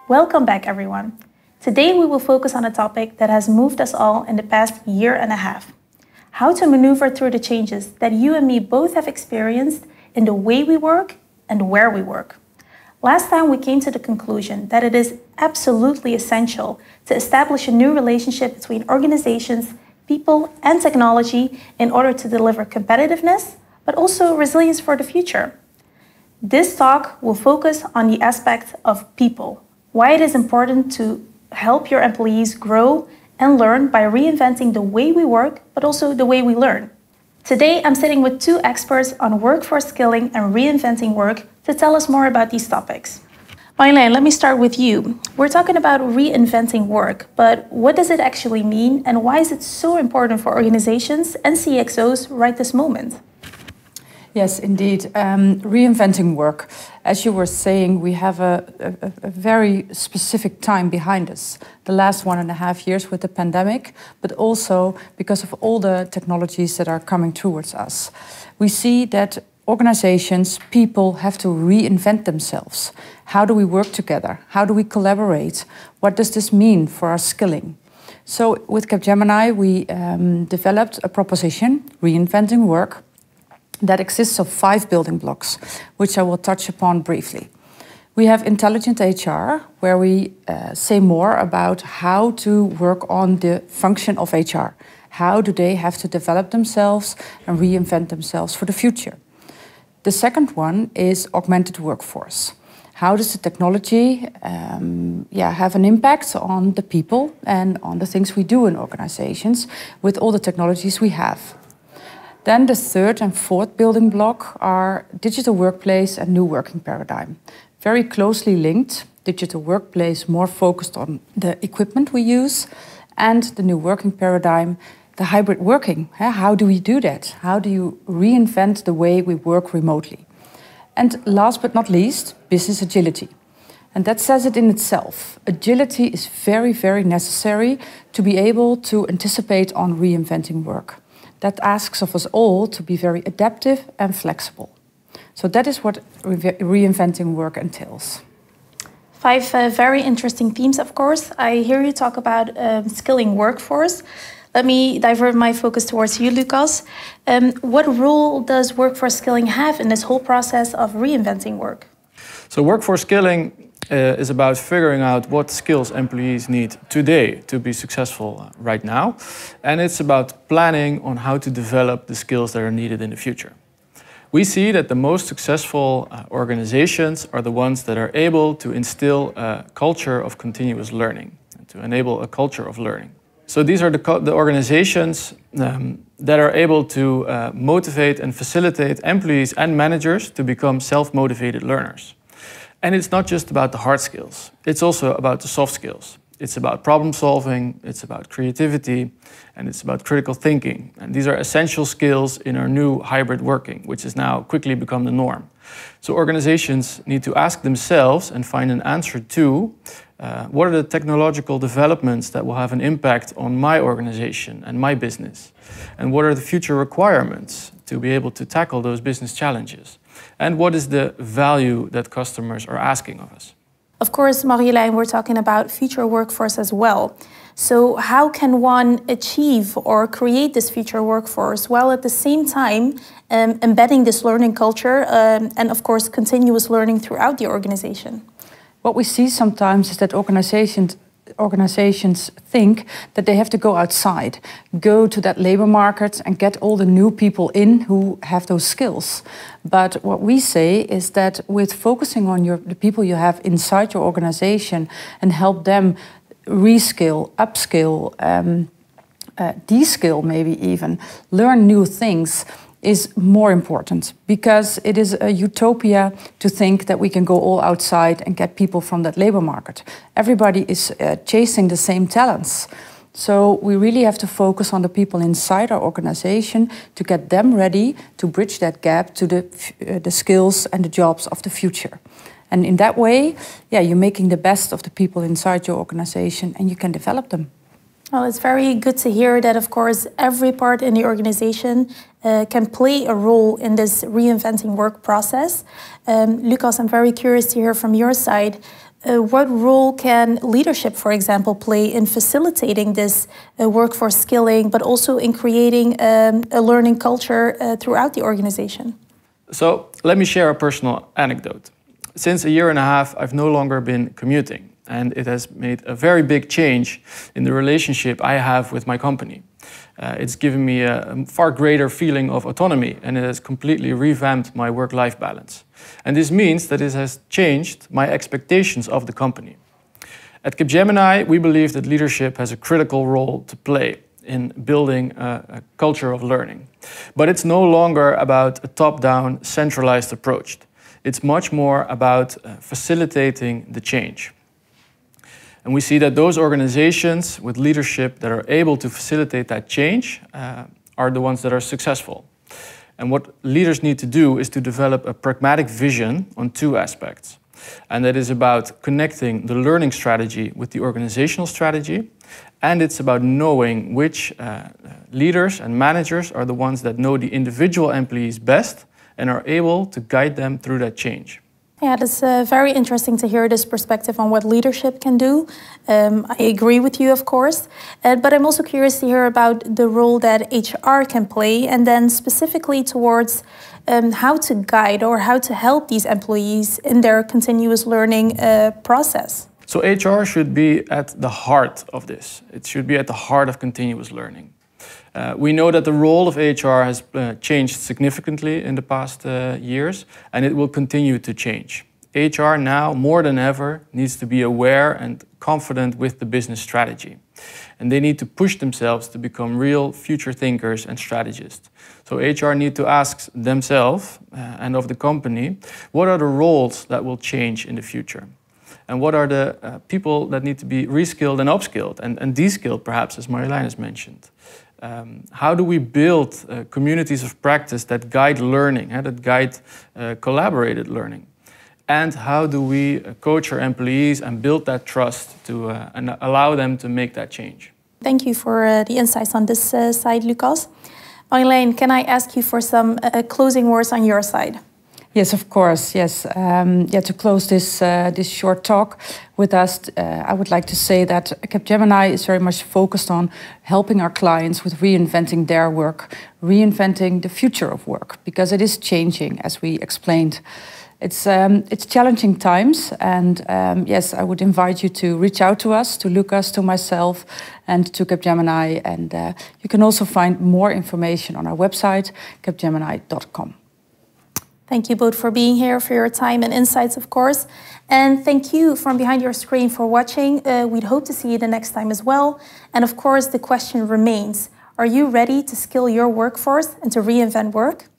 Welcome back, everyone. Today we will focus on a topic that has moved us all in the past year and a half. How to maneuver through the changes that you and me both have experienced in the way we work and where we work. Last time we came to the conclusion that it is absolutely essential to establish a new relationship between organizations, people, and technology in order to deliver competitiveness, but also resilience for the future. This talk will focus on the aspect of people, why it is important to help your employees grow and learn by reinventing the way we work, but also the way we learn. Today, I'm sitting with two experts on workforce skilling and reinventing work to tell us more about these topics. Marjolein, let me start with you. We're talking about reinventing work, but what does it actually mean and why is it so important for organizations and CXOs right this moment? Yes, indeed. Reinventing work. As you were saying, we have a very specific time behind us. The last 1.5 years with the pandemic, but also because of all the technologies that are coming towards us. We see that organizations, people have to reinvent themselves. How do we work together? How do we collaborate? What does this mean for our skilling? So with Capgemini, we developed a proposition, Reinventing Work, that exists of 5 building blocks, which I will touch upon briefly. We have Intelligent HR, where we say more about how to work on the function of HR. How do they have to develop themselves and reinvent themselves for the future? The second one is Augmented Workforce. How does the technology have an impact on the people and on the things we do in organizations with all the technologies we have? Then the third and fourth building block are digital workplace and new working paradigm. Very closely linked, digital workplace more focused on the equipment we use, and the new working paradigm, the hybrid working. How do we do that? How do you reinvent the way we work remotely? And last but not least, business agility. And that says it in itself. Agility is very, very necessary to be able to anticipate on reinventing work. That asks of us all to be very adaptive and flexible. So that is what reinventing work entails. 5 very interesting themes, of course. I hear you talk about skilling workforce. Let me divert my focus towards you, Lucas. What role does workforce skilling have in this whole process of reinventing work? So workforce skilling is about figuring out what skills employees need today to be successful right now. And it's about planning on how to develop the skills that are needed in the future. We see that the most successful organizations are the ones that are able to instill a culture of continuous learning, and to enable a culture of learning. So these are the organizations that are able to motivate and facilitate employees and managers to become self-motivated learners. And it's not just about the hard skills, it's also about the soft skills. It's about problem solving, it's about creativity, and it's about critical thinking. And these are essential skills in our new hybrid working, which has now quickly become the norm. So organizations need to ask themselves and find an answer to what are the technological developments that will have an impact on my organization and my business? And what are the future requirements to be able to tackle those business challenges? And what is the value that customers are asking of us? Of course, Marjolein, we're talking about future workforce as well. So how can one achieve or create this future workforce while at the same time embedding this learning culture and of course continuous learning throughout the organization? What we see sometimes is that organizations think that they have to go outside, go to that labor market and get all the new people in who have those skills. But what we say is that with focusing on the people you have inside your organization and help them reskill, upskill, de-skill maybe even, learn new things, is more important, because it is a utopia to think that we can go all outside and get people from that labor market. Everybody is chasing the same talents. So we really have to focus on the people inside our organization to get them ready to bridge that gap to the skills and the jobs of the future. And in that way, you're making the best of the people inside your organization and you can develop them. Well, it's very good to hear that, of course, every part in the organization can play a role in this reinventing work process. Lucas, I'm very curious to hear from your side. What role can leadership, for example, play in facilitating this workforce skilling, but also in creating a learning culture throughout the organization? So let me share a personal anecdote. Since a year and a half, I've no longer been commuting, and it has made a very big change in the relationship I have with my company. It's given me a far greater feeling of autonomy, and it has completely revamped my work-life balance. And this means that it has changed my expectations of the company. At Capgemini, we believe that leadership has a critical role to play in building a culture of learning. But it's no longer about a top-down, centralized approach. It's much more about facilitating the change. And we see that those organizations with leadership that are able to facilitate that change are the ones that are successful. And what leaders need to do is to develop a pragmatic vision on two aspects. And that is about connecting the learning strategy with the organizational strategy. And it's about knowing which leaders and managers are the ones that know the individual employees best and are able to guide them through that change. Yeah, it's very interesting to hear this perspective on what leadership can do. I agree with you, of course, but I'm also curious to hear about the role that HR can play, and then specifically towards how to guide or how to help these employees in their continuous learning process. So HR should be at the heart of this. It should be at the heart of continuous learning. We know that the role of HR has changed significantly in the past years, and it will continue to change. HR now, more than ever, needs to be aware and confident with the business strategy. And they need to push themselves to become real future thinkers and strategists. So HR need to ask themselves and of the company, what are the roles that will change in the future? And what are the people that need to be reskilled and upskilled and de-skilled, perhaps, as Marjolein has mentioned? How do we build communities of practice that guide learning, that guide collaborated learning? And how do we coach our employees and build that trust to and allow them to make that change? Thank you for the insights on this side, Lucas. Marjolein, can I ask you for some closing words on your side? Yes, of course. Yes, to close this short talk with us, I would like to say that Capgemini is very much focused on helping our clients with reinventing their work, reinventing the future of work, because it is changing, as we explained. It's challenging times, and yes, I would invite you to reach out to us, to Lucas, to myself, and to Capgemini. And you can also find more information on our website, capgemini.com. Thank you both for being here, for your time and insights, of course. And thank you from behind your screen for watching. We'd hope to see you the next time as well. And of course, the question remains, are you ready to skill your workforce and to reinvent work?